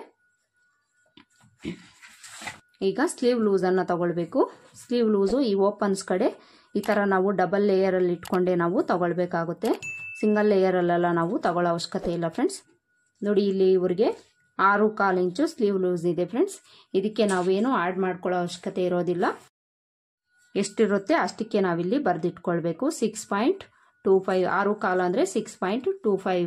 ಈಗ ಸ್ಲೀವ್ ಲೂಸನ್ನು ತಗೊಳ್ಬೇಕು. ಸ್ಲೀವ್ ಲೂಸು ಈ ಓಪನ್ಸ್ ಕಡೆ ಈ ಥರ ನಾವು ಡಬಲ್ ಲೇಯರಲ್ಲಿ ಇಟ್ಕೊಂಡೇ ನಾವು ತಗೊಳ್ಬೇಕಾಗುತ್ತೆ. ಸಿಂಗಲ್ ಲೇಯರಲ್ಲೆಲ್ಲ ನಾವು ತಗೊಳ್ಳೋ ಅವಶ್ಯಕತೆ ಇಲ್ಲ ಫ್ರೆಂಡ್ಸ್. ನೋಡಿ, ಇಲ್ಲಿ ಇವರಿಗೆ ಆರು ಕಾಲು ಇಂಚು ಸ್ಲೀವ್ ಲೂಸ್ ಇದೆ ಫ್ರೆಂಡ್ಸ್. ಇದಕ್ಕೆ ನಾವೇನು ಆ್ಯಡ್ ಮಾಡ್ಕೊಳ್ಳೋ ಅವಶ್ಯಕತೆ ಇರೋದಿಲ್ಲ. ಎಷ್ಟಿರುತ್ತೆ ಅಷ್ಟಕ್ಕೆ ನಾವಿಲ್ಲಿ ಬರೆದಿಟ್ಕೊಳ್ಬೇಕು. ಸಿಕ್ಸ್ ಪಾಯಿಂಟ್ ಟೂ ಫೈವ್ ಆರು ಕಾಲು ಅಂದರೆ ಸಿಕ್ಸ್ ಪಾಯಿಂಟ್ ಟೂ ಫೈವ್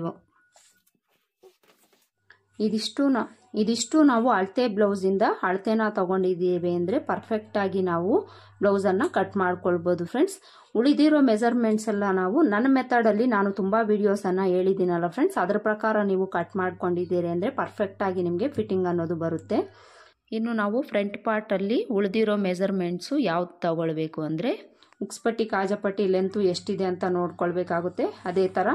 ಇದಿಷ್ಟು ನಾ ಇದಿಷ್ಟು ನಾವು ಅಳತೆ ಬ್ಲೌಸಿಂದ ಅಳತೆನ ತಗೊಂಡಿದ್ದೀವಿ ಅಂದರೆ ಪರ್ಫೆಕ್ಟಾಗಿ ನಾವು ಬ್ಲೌಸನ್ನು ಕಟ್ ಮಾಡ್ಕೊಳ್ಬೋದು ಫ್ರೆಂಡ್ಸ್. ಉಳಿದಿರೋ ಮೆಜರ್ಮೆಂಟ್ಸ್ ಎಲ್ಲ ನಾವು ನನ್ನ ಮೆಥಡಲ್ಲಿ ನಾನು ತುಂಬ ವೀಡಿಯೋಸನ್ನು ಹೇಳಿದ್ದೀನಲ್ಲ ಫ್ರೆಂಡ್ಸ್, ಅದರ ಪ್ರಕಾರ ನೀವು ಕಟ್ ಮಾಡ್ಕೊಂಡಿದ್ದೀರಿ ಅಂದರೆ ಪರ್ಫೆಕ್ಟಾಗಿ ನಿಮಗೆ ಫಿಟ್ಟಿಂಗ್ ಅನ್ನೋದು ಬರುತ್ತೆ. ಇನ್ನು ನಾವು ಫ್ರಂಟ್ ಪಾರ್ಟಲ್ಲಿ ಉಳಿದಿರೋ ಮೆಜರ್ಮೆಂಟ್ಸು ಯಾವ್ದು ತಗೊಳ್ಬೇಕು ಅಂದರೆ ಉಕ್ಸ್ಪಟ್ಟಿ ಕಾಜಪಟ್ಟಿ ಲೆಂತು ಎಷ್ಟಿದೆ ಅಂತ ನೋಡ್ಕೊಳ್ಬೇಕಾಗುತ್ತೆ. ಅದೇ ಥರ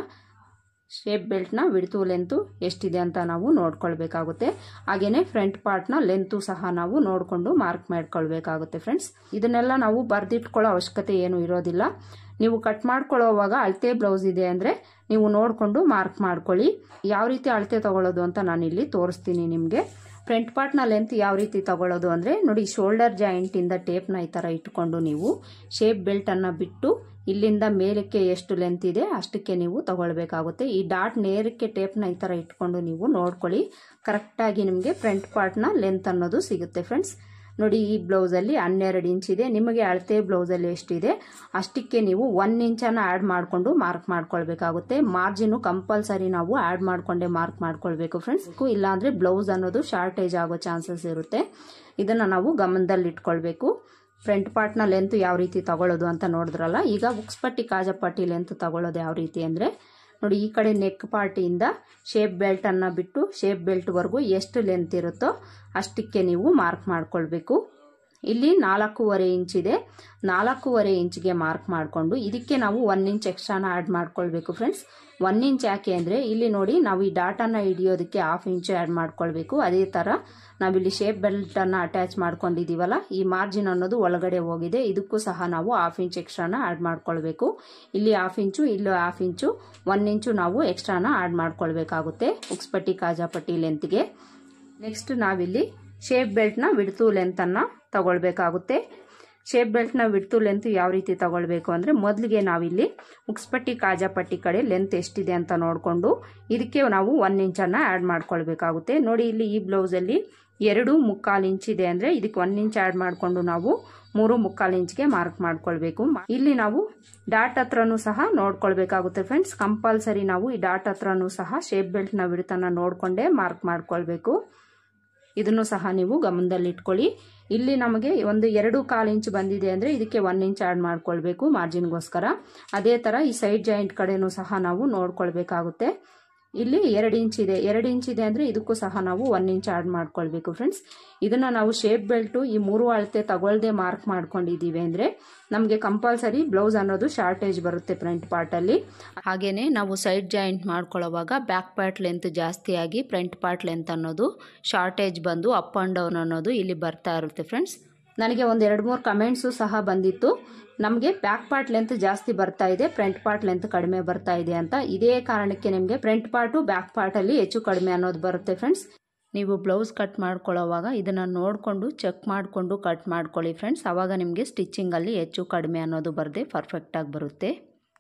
ಶೇಪ್ ಬೆಲ್ಟ್ನ ವಿಡ್ತು ಲೆಂತು ಎಷ್ಟಿದೆ ಅಂತ ನಾವು ನೋಡ್ಕೊಳ್ಬೇಕಾಗುತ್ತೆ. ಹಾಗೆಯೇ ಫ್ರಂಟ್ ಪಾರ್ಟ್ನ ಲೆಂತು ಸಹ ನಾವು ನೋಡಿಕೊಂಡು ಮಾರ್ಕ್ ಮಾಡ್ಕೊಳ್ಬೇಕಾಗುತ್ತೆ ಫ್ರೆಂಡ್ಸ್. ಇದನ್ನೆಲ್ಲ ನಾವು ಬರೆದಿಟ್ಕೊಳ್ಳೋ ಅವಶ್ಯಕತೆ ಏನು ಇರೋದಿಲ್ಲ. ನೀವು ಕಟ್ ಮಾಡ್ಕೊಳ್ಳೋವಾಗ ಅಳತೆ ಬ್ಲೌಸ್ ಇದೆ ಅಂದರೆ ನೀವು ನೋಡಿಕೊಂಡು ಮಾರ್ಕ್ ಮಾಡ್ಕೊಳ್ಳಿ. ಯಾವ ರೀತಿ ಅಳತೆ ತಗೊಳ್ಳೋದು ಅಂತ ನಾನಿಲ್ಲಿ ತೋರಿಸ್ತೀನಿ ನಿಮಗೆ. ಫ್ರಂಟ್ ಪಾರ್ಟ್ನ ಲೆಂತ್ ಯಾವ ರೀತಿ ತಗೊಳ್ಳೋದು ಅಂದರೆ ನೋಡಿ, ಶೋಲ್ಡರ್ ಜಾಯಿಂಟಿಂದ ಟೇಪ್ನ ಈ ಥರ ಇಟ್ಕೊಂಡು ನೀವು ಶೇಪ್ ಬೆಲ್ಟನ್ನು ಬಿಟ್ಟು ಇಲ್ಲಿಂದ ಮೇಲಕ್ಕೆ ಎಷ್ಟು ಲೆಂತ್ ಇದೆ ಅಷ್ಟಕ್ಕೆ ನೀವು ತಗೊಳ್ಬೇಕಾಗುತ್ತೆ. ಈ ಡಾಟ್ ನೇರಕ್ಕೆ ಟೇಪ್ನ ಈ ಥರ ಇಟ್ಕೊಂಡು ನೀವು ನೋಡ್ಕೊಳ್ಳಿ. ಕರೆಕ್ಟಾಗಿ ನಿಮಗೆ ಫ್ರಂಟ್ ಪಾರ್ಟ್ನ ಲೆಂತ್ ಅನ್ನೋದು ಸಿಗುತ್ತೆ ಫ್ರೆಂಡ್ಸ್. ನೋಡಿ, ಈ ಬ್ಲೌಸಲ್ಲಿ ಹನ್ನೆರಡು ಇಂಚ್ ಇದೆ. ನಿಮಗೆ ಅಳತೆ ಬ್ಲೌಸಲ್ಲಿ ಎಷ್ಟಿದೆ ಅಷ್ಟಕ್ಕೆ ನೀವು ಒನ್ ಇಂಚನ್ನು ಆ್ಯಡ್ ಮಾಡಿಕೊಂಡು ಮಾರ್ಕ್ ಮಾಡ್ಕೊಳ್ಬೇಕಾಗುತ್ತೆ. ಮಾರ್ಜಿನು ಕಂಪಲ್ಸರಿ ನಾವು ಆ್ಯಡ್ ಮಾಡಿಕೊಂಡೇ ಮಾರ್ಕ್ ಮಾಡ್ಕೊಳ್ಬೇಕು ಫ್ರೆಂಡ್ಸ್. ಇಲ್ಲಾಂದರೆ ಬ್ಲೌಸ್ ಅನ್ನೋದು ಶಾರ್ಟೇಜ್ ಆಗೋ ಚಾನ್ಸಸ್ ಇರುತ್ತೆ. ಇದನ್ನು ನಾವು ಗಮನದಲ್ಲಿ ಇಟ್ಕೊಳ್ಬೇಕು. ಫ್ರಂಟ್ ಪಾರ್ಟ್ನ ಲೆಂತ್ ಯಾವ ರೀತಿ ತಗೊಳ್ಳೋದು ಅಂತ ನೋಡಿದ್ರಲ್ಲ. ಈಗ ಉಕ್ಸ್ಪಟ್ಟಿ ಕಾಜಪಟ್ಟಿ ಲೆಂತ್ ತಗೊಳ್ಳೋದು ಯಾವ ರೀತಿ ಅಂದರೆ ನೋಡಿ, ಈ ಕಡೆ ನೆಕ್ ಪಾರ್ಟಿಯಿಂದ ಶೇಪ್ ಬೆಲ್ಟನ್ನು ಬಿಟ್ಟು ಶೇಪ್ ಬೆಲ್ಟ್ವರೆಗೂ ಎಷ್ಟು ಲೆಂತ್ ಇರುತ್ತೋ ಅಷ್ಟಕ್ಕೆ ನೀವು ಮಾರ್ಕ್ ಮಾಡ್ಕೊಳ್ಬೇಕು. ಇಲ್ಲಿ ನಾಲ್ಕೂವರೆ ಇಂಚ್ ಇದೆ. ನಾಲ್ಕೂವರೆ ಇಂಚ್ಗೆ ಮಾರ್ಕ್ ಮಾಡಿಕೊಂಡು ಇದಕ್ಕೆ ನಾವು ಒನ್ ಇಂಚ್ ಎಕ್ಸ್ಟ್ರಾನ ಆ್ಯಡ್ ಮಾಡ್ಕೊಳ್ಬೇಕು ಫ್ರೆಂಡ್ಸ್. ಒನ್ ಇಂಚ್ ಯಾಕೆ ಅಂದರೆ ಇಲ್ಲಿ ನೋಡಿ, ನಾವು ಈ ಡಾಟನ್ನು ಹಿಡಿಯೋದಕ್ಕೆ ಹಾಫ್ ಇಂಚು ಆ್ಯಡ್ ಮಾಡ್ಕೊಳ್ಬೇಕು. ಅದೇ ಥರ ನಾವಿಲ್ಲಿ ಶೇಪ್ ಬೆಲ್ಟನ್ನು ಅಟ್ಯಾಚ್ ಮಾಡ್ಕೊಂಡಿದ್ದೀವಲ್ಲ, ಈ ಮಾರ್ಜಿನ್ ಅನ್ನೋದು ಒಳಗಡೆ ಹೋಗಿದೆ. ಇದಕ್ಕೂ ಸಹ ನಾವು ಹಾಫ್ ಇಂಚ್ ಎಕ್ಸ್ಟ್ರಾನ ಆ್ಯಡ್ ಮಾಡ್ಕೊಳ್ಬೇಕು. ಇಲ್ಲಿ ಹಾಫ್ ಇಂಚು, ಇಲ್ಲಿ ಹಾಫ್ ಇಂಚು, ಒನ್ ಇಂಚು ನಾವು ಎಕ್ಸ್ಟ್ರಾನ ಆ್ಯಡ್ ಮಾಡ್ಕೊಳ್ಬೇಕಾಗುತ್ತೆ ಉಕ್ಸ್ಪಟ್ಟಿ ಕಾಜಾಪಟ್ಟಿ ಲೆಂತ್ಗೆ. ನೆಕ್ಸ್ಟ್ ನಾವಿಲ್ಲಿ ಶೇಪ್ ಬೆಲ್ಟ್ನ ವಿಡ್ತು ಲೆಂತನ್ನು ತಗೊಳ್ಬೇಕಾಗುತ್ತೆ. ಶೇಪ್ ಬೆಲ್ಟ್ನ ವಿಡ್ತು ಲೆಂತ್ ಯಾವ ರೀತಿ ತಗೊಳ್ಬೇಕು ಅಂದರೆ ಮೊದಲಿಗೆ ನಾವಿಲ್ಲಿ ಉಕ್ಸ್ಪಟ್ಟಿ ಕಾಜಾಪಟ್ಟಿ ಕಡೆ ಲೆಂತ್ ಎಷ್ಟಿದೆ ಅಂತ ನೋಡಿಕೊಂಡು ಇದಕ್ಕೆ ನಾವು ಒನ್ ಇಂಚನ್ನು ಆ್ಯಡ್ ಮಾಡ್ಕೊಳ್ಬೇಕಾಗುತ್ತೆ. ನೋಡಿ, ಇಲ್ಲಿ ಈ ಬ್ಲೌಸಲ್ಲಿ ಎರಡು ಮುಕ್ಕಾಲು ಇಂಚ್ ಇದೆ ಅಂದರೆ ಇದಕ್ಕೆ ಒಂದು ಇಂಚ್ ಆ್ಯಡ್ ಮಾಡಿಕೊಂಡು ನಾವು ಮೂರು ಮುಕ್ಕಾಲು ಇಂಚ್ಗೆ ಮಾರ್ಕ್ ಮಾಡ್ಕೊಳ್ಬೇಕು. ಇಲ್ಲಿ ನಾವು ಡಾಟ್ ಹತ್ರನೂ ಸಹ ನೋಡ್ಕೊಳ್ಬೇಕಾಗುತ್ತೆ ಫ್ರೆಂಡ್ಸ್. ಕಂಪಲ್ಸರಿ ನಾವು ಈ ಡಾಟ್ ಹತ್ರನೂ ಸಹ ಶೇಪ್ ಬೆಲ್ಟ್ನ ವಿಡ್ತನ್ನು ನೋಡಿಕೊಂಡೇ ಮಾರ್ಕ್ ಮಾಡ್ಕೊಳ್ಬೇಕು. ಇದನ್ನು ಸಹ ನೀವು ಗಮನದಲ್ಲಿ ಇಟ್ಕೊಳ್ಳಿ. ಇಲ್ಲಿ ನಮಗೆ ಒಂದು ಎರಡು ಕಾಲು ಇಂಚ್ ಬಂದಿದೆ ಅಂದರೆ ಇದಕ್ಕೆ ಒನ್ ಇಂಚ್ ಆ್ಯಡ್ ಮಾಡ್ಕೊಳ್ಬೇಕು ಮಾರ್ಜಿನ್ಗೋಸ್ಕರ. ಅದೇ ಥರ ಈ ಸೈಡ್ ಜಾಯಿಂಟ್ ಕಡೆನೂ ಸಹ ನಾವು ನೋಡ್ಕೊಳ್ಬೇಕಾಗುತ್ತೆ. ಇಲ್ಲಿ ಎರಡು ಇಂಚ್ ಇದೆ, ಎರಡು ಇಂಚ್ ಇದೆ ಅಂದರೆ ಇದಕ್ಕೂ ಸಹ ನಾವು ಒನ್ ಇಂಚ್ ಆ್ಯಡ್ ಮಾಡ್ಕೊಳ್ಬೇಕು ಫ್ರೆಂಡ್ಸ್. ಇದನ್ನು ನಾವು ಶೇಪ್ ಬೆಲ್ಟು ಈ ಮೂರು ಅಳತೆ ತಗೊಳ್ದೆ ಮಾರ್ಕ್ ಮಾಡ್ಕೊಂಡಿದ್ದೀವಿ ಅಂದರೆ ನಮಗೆ ಕಂಪಲ್ಸರಿ ಬ್ಲೌಸ್ ಅನ್ನೋದು ಶಾರ್ಟೇಜ್ ಬರುತ್ತೆ ಫ್ರಂಟ್ ಪಾರ್ಟಲ್ಲಿ. ಹಾಗೆಯೇ ನಾವು ಸೈಡ್ ಜಾಯಿಂಟ್ ಮಾಡ್ಕೊಳ್ಳೋವಾಗ ಬ್ಯಾಕ್ ಪಾರ್ಟ್ ಲೆಂತ್ ಜಾಸ್ತಿ ಆಗಿ ಫ್ರಂಟ್ ಪಾರ್ಟ್ ಲೆಂತ್ ಅನ್ನೋದು ಶಾರ್ಟೇಜ್ ಬಂದು ಅಪ್ ಆ್ಯಂಡ್ ಡೌನ್ ಅನ್ನೋದು ಇಲ್ಲಿ ಬರ್ತಾ ಇರುತ್ತೆ ಫ್ರೆಂಡ್ಸ್. ನನಗೆ ಒಂದು ಎರಡು ಮೂರು ಕಮೆಂಟ್ಸು ಸಹ ಬಂದಿತ್ತು, ನಮಗೆ ಬ್ಯಾಕ್ ಪಾರ್ಟ್ ಲೆಂತ್ ಜಾಸ್ತಿ ಬರ್ತಾ ಇದೆ, ಫ್ರಂಟ್ ಪಾರ್ಟ್ ಲೆಂತ್ ಕಡಿಮೆ ಬರ್ತಾ ಇದೆ ಅಂತ. ಇದೇ ಕಾರಣಕ್ಕೆ ನಿಮಗೆ ಫ್ರಂಟ್ ಪಾರ್ಟು ಬ್ಯಾಕ್ ಪಾರ್ಟಲ್ಲಿ ಹೆಚ್ಚು ಕಡಿಮೆ ಅನ್ನೋದು ಬರುತ್ತೆ ಫ್ರೆಂಡ್ಸ್. ನೀವು ಬ್ಲೌಸ್ ಕಟ್ ಮಾಡ್ಕೊಳ್ಳೋವಾಗ ಇದನ್ನು ನೋಡಿಕೊಂಡು ಚೆಕ್ ಮಾಡಿಕೊಂಡು ಕಟ್ ಮಾಡ್ಕೊಳ್ಳಿ ಫ್ರೆಂಡ್ಸ್. ಆವಾಗ ನಿಮಗೆ ಸ್ಟಿಚ್ಚಿಂಗಲ್ಲಿ ಹೆಚ್ಚು ಕಡಿಮೆ ಅನ್ನೋದು ಬರದೆ ಪರ್ಫೆಕ್ಟಾಗಿ ಬರುತ್ತೆ.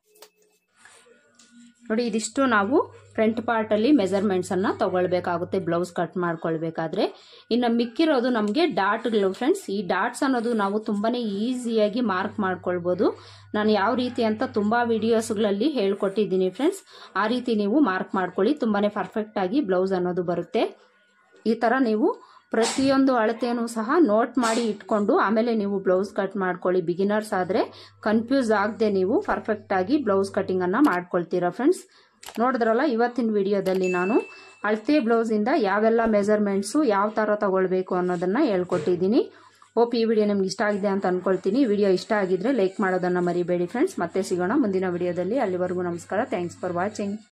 ನೋಡಿ, ಇದಿಷ್ಟು ನಾವು ಫ್ರಂಟ್ ಪಾರ್ಟಲ್ಲಿ ಮೆಜರ್ಮೆಂಟ್ಸನ್ನು ತೊಗೊಳ್ಬೇಕಾಗುತ್ತೆ ಬ್ಲೌಸ್ ಕಟ್ ಮಾಡ್ಕೊಳ್ಬೇಕಾದ್ರೆ. ಇನ್ನು ಮಿಕ್ಕಿರೋದು ನಮಗೆ ಡಾಟ್ಗಳು ಫ್ರೆಂಡ್ಸ್. ಈ ಡಾಟ್ಸ್ ಅನ್ನೋದು ನಾವು ತುಂಬಾ ಈಸಿಯಾಗಿ ಮಾರ್ಕ್ ಮಾಡ್ಕೊಳ್ಬೋದು. ನಾನು ಯಾವ ರೀತಿ ಅಂತ ತುಂಬ ವಿಡಿಯೋಸ್ಗಳಲ್ಲಿ ಹೇಳ್ಕೊಟ್ಟಿದ್ದೀನಿ ಫ್ರೆಂಡ್ಸ್. ಆ ರೀತಿ ನೀವು ಮಾರ್ಕ್ ಮಾಡ್ಕೊಳ್ಳಿ, ತುಂಬಾ ಪರ್ಫೆಕ್ಟಾಗಿ ಬ್ಲೌಸ್ ಅನ್ನೋದು ಬರುತ್ತೆ. ಈ ಥರ ನೀವು ಪ್ರತಿಯೊಂದು ಅಳತೆಯೂ ಸಹ ನೋಟ್ ಮಾಡಿ ಇಟ್ಕೊಂಡು ಆಮೇಲೆ ನೀವು ಬ್ಲೌಸ್ ಕಟ್ ಮಾಡ್ಕೊಳ್ಳಿ. ಬಿಗಿನರ್ಸ್ ಆದರೆ ಕನ್ಫ್ಯೂಸ್ ಆಗದೆ ನೀವು ಪರ್ಫೆಕ್ಟಾಗಿ ಬ್ಲೌಸ್ ಕಟಿಂಗನ್ನು ಮಾಡ್ಕೊಳ್ತೀರಾ ಫ್ರೆಂಡ್ಸ್. ನೋಡಿದ್ರಲ್ಲ, ಇವತ್ತಿನ ವಿಡಿಯೋದಲ್ಲಿ ನಾನು ಅಳತೆ ಬ್ಲೌಸಿಂದ ಯಾವೆಲ್ಲ ಮೆಜರ್ಮೆಂಟ್ಸು ಯಾವ ಥರ ತಗೊಳ್ಬೇಕು ಅನ್ನೋದನ್ನು ಹೇಳ್ಕೊಟ್ಟಿದ್ದೀನಿ. ಹೋಪ್ ಈ ವಿಡಿಯೋ ನಿಮ್ಗೆ ಇಷ್ಟ ಆಗಿದೆ ಅಂತ ಅಂದ್ಕೊಳ್ತೀನಿ. ವಿಡಿಯೋ ಇಷ್ಟ ಆಗಿದ್ರೆ ಲೈಕ್ ಮಾಡೋದನ್ನು ಮರಿಬೇಡಿ ಫ್ರೆಂಡ್ಸ್. ಮತ್ತೆ ಸಿಗೋಣ ಮುಂದಿನ ವಿಡಿಯೋದಲ್ಲಿ. ಅಲ್ಲಿವರೆಗೂ ನಮಸ್ಕಾರ. Thanks for watching.